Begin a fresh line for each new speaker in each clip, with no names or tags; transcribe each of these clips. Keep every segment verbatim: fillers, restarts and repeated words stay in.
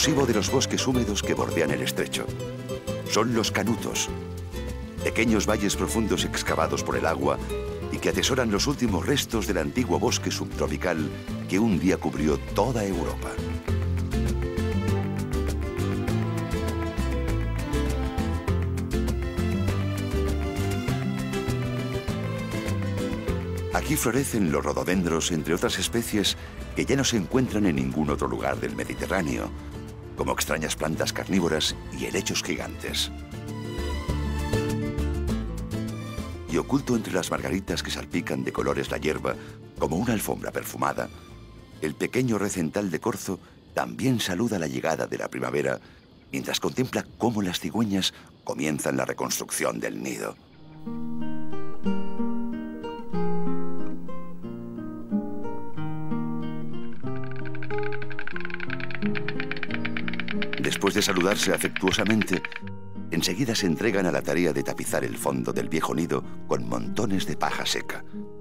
exclusivo de los bosques húmedos que bordean el estrecho. Son los canutos, pequeños valles profundos excavados por el agua y que atesoran los últimos restos del antiguo bosque subtropical que un día cubrió toda Europa. Aquí florecen los rododendros, entre otras especies que ya no se encuentran en ningún otro lugar del Mediterráneo, como extrañas plantas carnívoras y helechos gigantes. Y oculto entre las margaritas que salpican de colores la hierba, como una alfombra perfumada, el pequeño recental de corzo también saluda la llegada de la primavera, mientras contempla cómo las cigüeñas comienzan la reconstrucción del nido. Después de saludarse afectuosamente, enseguida se entregan a la tarea de tapizar el fondo del viejo nido con montones de paja seca.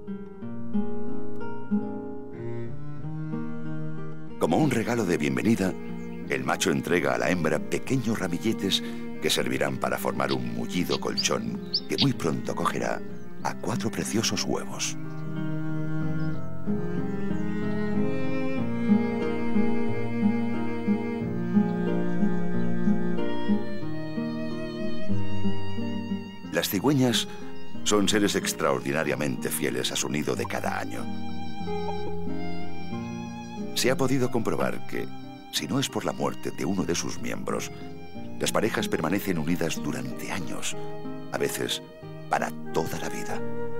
Como un regalo de bienvenida, el macho entrega a la hembra pequeños ramilletes que servirán para formar un mullido colchón que muy pronto acogerá a cuatro preciosos huevos. Las cigüeñas son seres extraordinariamente fieles a su nido de cada año. Se ha podido comprobar que, si no es por la muerte de uno de sus miembros, las parejas permanecen unidas durante años, a veces para toda la vida.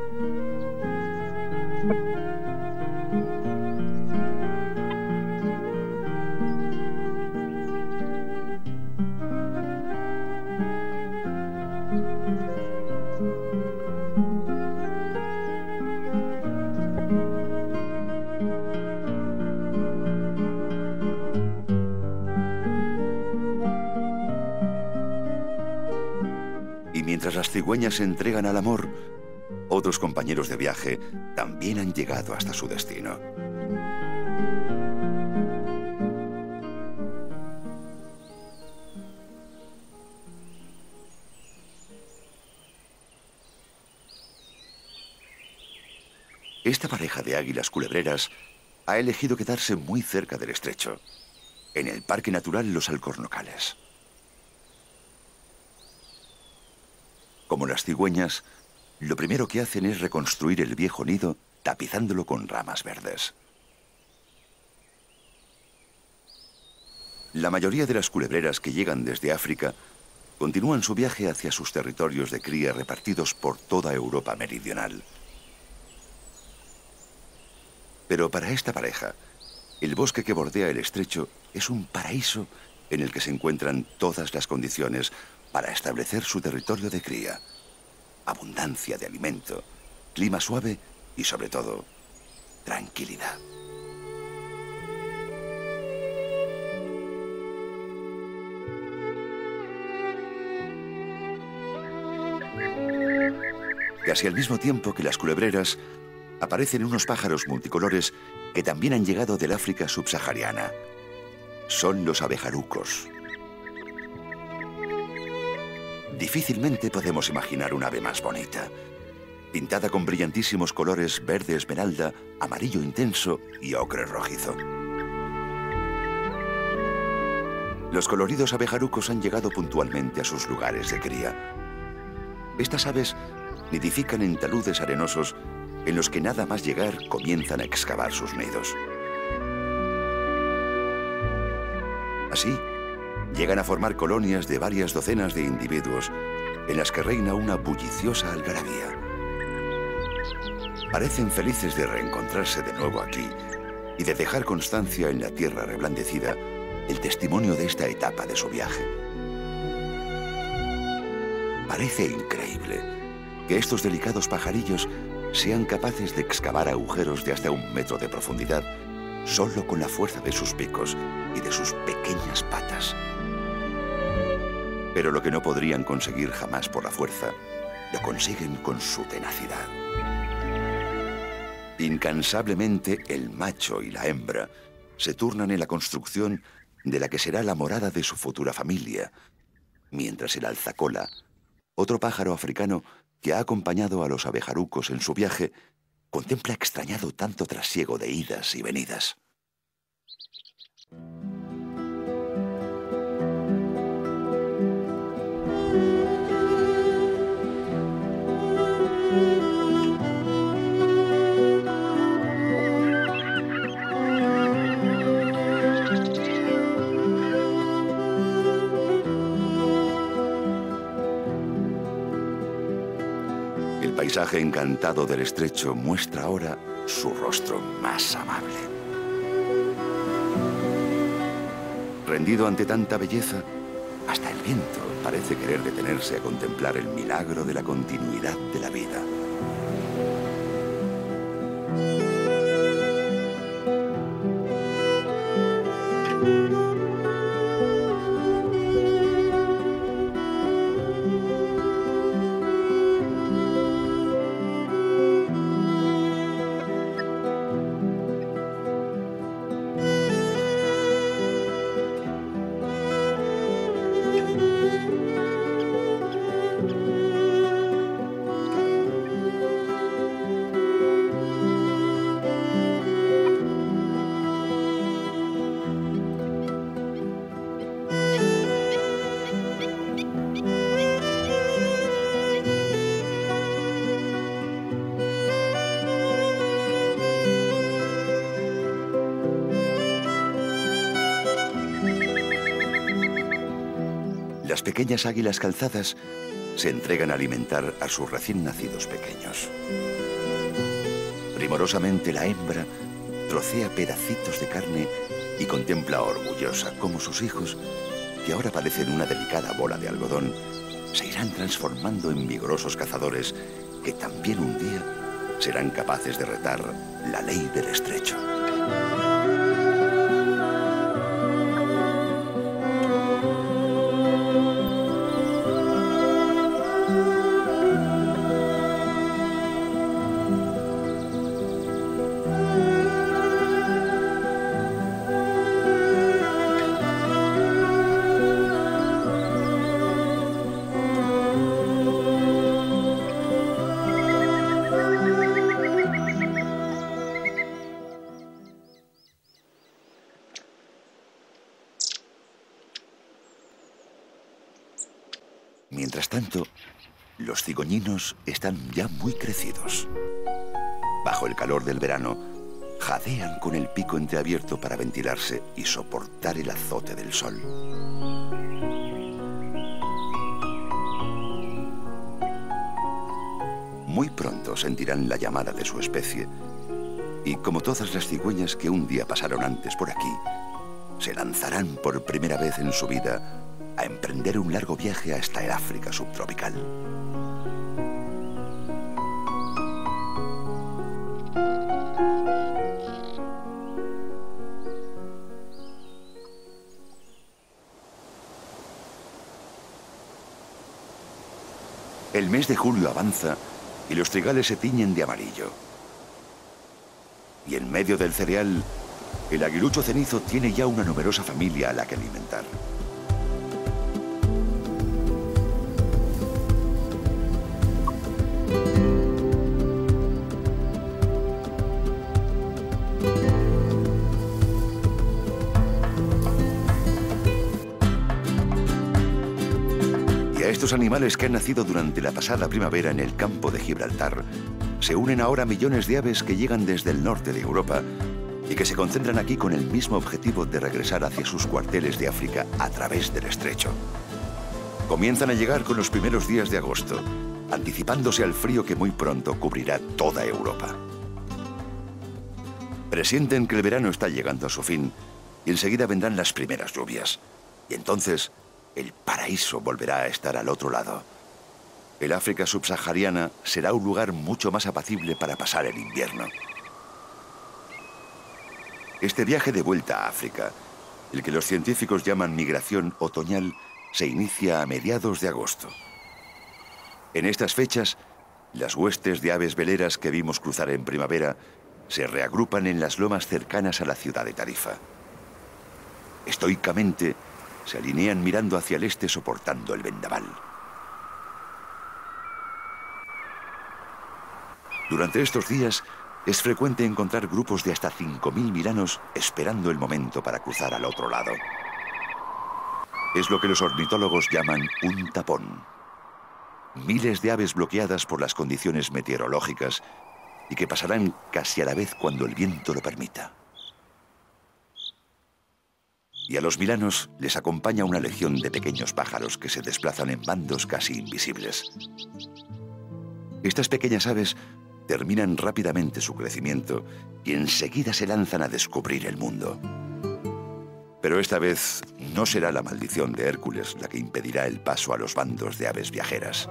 Mientras las cigüeñas se entregan al amor, otros compañeros de viaje también han llegado hasta su destino. Esta pareja de águilas culebreras ha elegido quedarse muy cerca del estrecho, en el Parque Natural Los Alcornocales. Como las cigüeñas, lo primero que hacen es reconstruir el viejo nido tapizándolo con ramas verdes. La mayoría de las culebreras que llegan desde África continúan su viaje hacia sus territorios de cría repartidos por toda Europa meridional. Pero para esta pareja, el bosque que bordea el estrecho es un paraíso en el que se encuentran todas las condiciones para establecer su territorio de cría. Abundancia de alimento, clima suave y, sobre todo, tranquilidad. Casi al mismo tiempo que las culebreras, aparecen unos pájaros multicolores que también han llegado del África subsahariana. Son los abejarucos. Difícilmente podemos imaginar un ave más bonita, pintada con brillantísimos colores verde esmeralda, amarillo intenso y ocre rojizo. Los coloridos abejarucos han llegado puntualmente a sus lugares de cría. Estas aves nidifican en taludes arenosos en los que nada más llegar comienzan a excavar sus nidos. Así, llegan a formar colonias de varias docenas de individuos en las que reina una bulliciosa algarabía. Parecen felices de reencontrarse de nuevo aquí y de dejar constancia en la tierra reblandecida el testimonio de esta etapa de su viaje. Parece increíble que estos delicados pajarillos sean capaces de excavar agujeros de hasta un metro de profundidad solo con la fuerza de sus picos y de sus pequeñas patas. Pero lo que no podrían conseguir jamás por la fuerza, lo consiguen con su tenacidad. Incansablemente, el macho y la hembra se turnan en la construcción de la que será la morada de su futura familia, mientras el alzacola, otro pájaro africano que ha acompañado a los abejarucos en su viaje, contempla extrañado tanto trasiego de idas y venidas. El paisaje encantado del estrecho muestra ahora su rostro más amable. Rendido ante tanta belleza, hasta el viento parece querer detenerse a contemplar el milagro de la continuidad de la vida. Las pequeñas águilas calzadas se entregan a alimentar a sus recién nacidos pequeños. Primorosamente la hembra trocea pedacitos de carne y contempla orgullosa cómo sus hijos, que ahora parecen una delicada bola de algodón, se irán transformando en vigorosos cazadores que también un día serán capaces de retar la ley del estrecho. Mientras tanto, los cigollinos están ya muy crecidos. Bajo el calor del verano, jadean con el pico entreabierto para ventilarse y soportar el azote del sol. Muy pronto sentirán la llamada de su especie y, como todas las cigüeñas que un día pasaron antes por aquí, se lanzarán por primera vez en su vida a emprender un largo viaje hasta el África subtropical. El mes de julio avanza y los trigales se tiñen de amarillo. Y en medio del cereal, el aguilucho cenizo tiene ya una numerosa familia a la que alimentar. Estos animales que han nacido durante la pasada primavera en el campo de Gibraltar se unen ahora a millones de aves que llegan desde el norte de Europa y que se concentran aquí con el mismo objetivo de regresar hacia sus cuarteles de África a través del estrecho. Comienzan a llegar con los primeros días de agosto, anticipándose al frío que muy pronto cubrirá toda Europa. Presienten que el verano está llegando a su fin y enseguida vendrán las primeras lluvias. Y entonces el paraíso volverá a estar al otro lado. El África subsahariana será un lugar mucho más apacible para pasar el invierno. Este viaje de vuelta a África, el que los científicos llaman migración otoñal, se inicia a mediados de agosto. En estas fechas, las huestes de aves veleras que vimos cruzar en primavera se reagrupan en las lomas cercanas a la ciudad de Tarifa. Estoicamente, se alinean mirando hacia el este soportando el vendaval. Durante estos días, es frecuente encontrar grupos de hasta cinco mil miranos esperando el momento para cruzar al otro lado. Es lo que los ornitólogos llaman un tapón. Miles de aves bloqueadas por las condiciones meteorológicas y que pasarán casi a la vez cuando el viento lo permita. Y a los miranos les acompaña una legión de pequeños pájaros que se desplazan en bandos casi invisibles. Estas pequeñas aves terminan rápidamente su crecimiento y enseguida se lanzan a descubrir el mundo. Pero esta vez no será la maldición de Hércules la que impedirá el paso a los bandos de aves viajeras.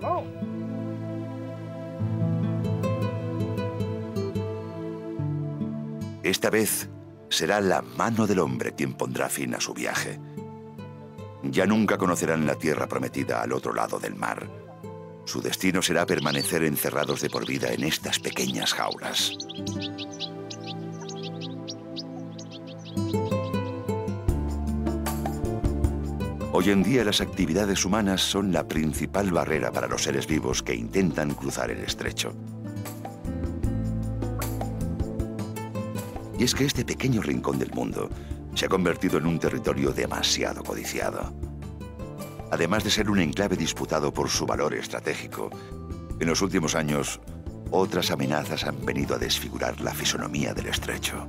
Esta vez será la mano del hombre quien pondrá fin a su viaje. Ya nunca conocerán la tierra prometida al otro lado del mar. Su destino será permanecer encerrados de por vida en estas pequeñas jaulas. Hoy en día las actividades humanas son la principal barrera para los seres vivos que intentan cruzar el estrecho. Y es que este pequeño rincón del mundo se ha convertido en un territorio demasiado codiciado. Además de ser un enclave disputado por su valor estratégico, en los últimos años, otras amenazas han venido a desfigurar la fisonomía del estrecho.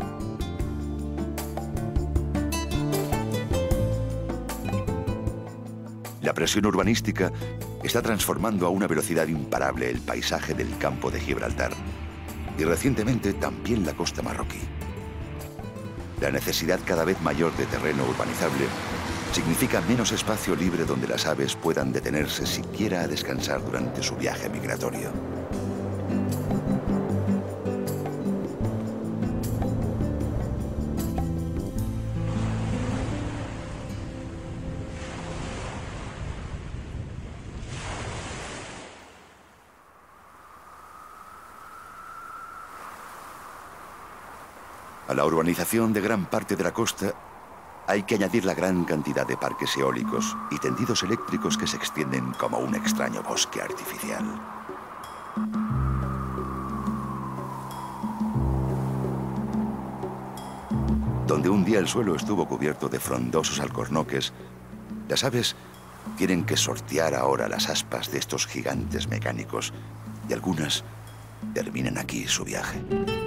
La presión urbanística está transformando a una velocidad imparable el paisaje del campo de Gibraltar y recientemente también la costa marroquí. La necesidad cada vez mayor de terreno urbanizable significa menos espacio libre donde las aves puedan detenerse siquiera a descansar durante su viaje migratorio. A la urbanización de gran parte de la costa hay que añadir la gran cantidad de parques eólicos y tendidos eléctricos que se extienden como un extraño bosque artificial. Donde un día el suelo estuvo cubierto de frondosos alcornoques, las aves tienen que sortear ahora las aspas de estos gigantes mecánicos y algunas terminan aquí su viaje.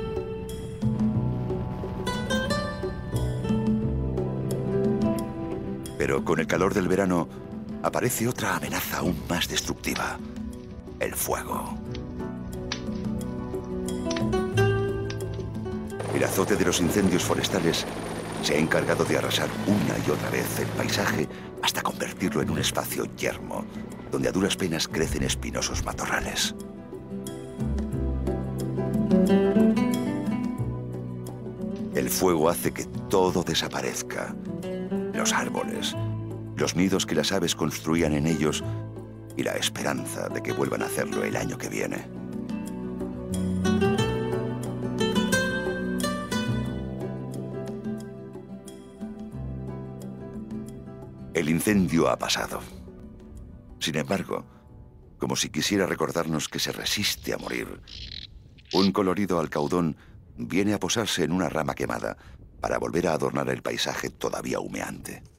Pero con el calor del verano aparece otra amenaza aún más destructiva: el fuego. El azote de los incendios forestales se ha encargado de arrasar una y otra vez el paisaje hasta convertirlo en un espacio yermo, donde a duras penas crecen espinosos matorrales. El fuego hace que todo desaparezca. Los árboles, los nidos que las aves construían en ellos y la esperanza de que vuelvan a hacerlo el año que viene. El incendio ha pasado. Sin embargo, como si quisiera recordarnos que se resiste a morir, un colorido alcaudón viene a posarse en una rama quemada para volver a adornar el paisaje todavía humeante.